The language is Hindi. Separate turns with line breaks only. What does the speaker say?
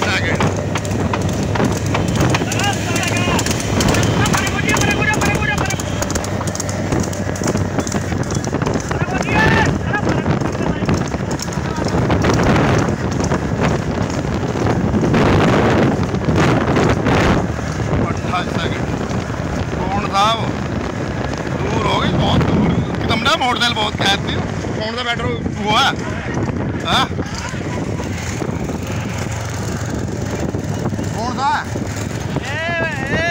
सेकंड। कौन था वो? दूर हो गई, बहुत दूर एकदम ना। मोटरसाइकिल बहुत कैद थी। कौन सा बैटर हुआ? हाँ कौन था?